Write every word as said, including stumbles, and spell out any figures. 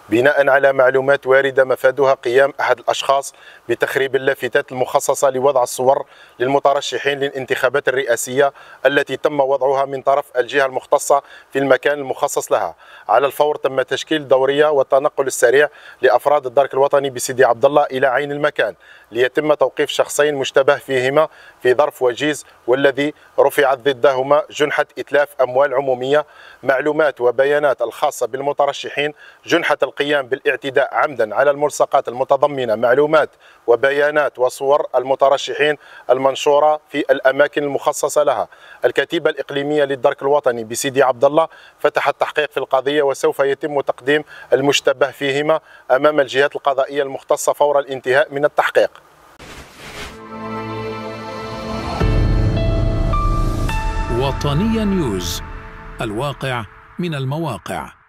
بناء على معلومات واردة مفادها قيام أحد الأشخاص بتخريب اللافتات المخصصة لوضع الصور للمترشحين للانتخابات الرئاسية التي تم وضعها من طرف الجهة المختصة في المكان المخصص لها. على الفور تم تشكيل دورية والتنقل السريع لأفراد الدرك الوطني بسيدي عبد الله إلى عين المكان ليتم توقيف شخصين مشتبه فيهما في ظرف وجيز والذي رفعت ضدهما جنحة إتلاف أموال عمومية. معلومات وبيانات الخاصة بالمترشحين جنحة القيام بالاعتداء عمدا على الملصقات المتضمنة معلومات وبيانات وصور المترشحين المنشورة في الأماكن المخصصة لها. الكتيبة الإقليمية للدرك الوطني بسيدي عبد الله فتحت تحقيق في القضية وسوف يتم تقديم المشتبه فيهما أمام الجهات القضائية المختصة فور الانتهاء من التحقيق. وطنية نيوز، الواقع من المواقع.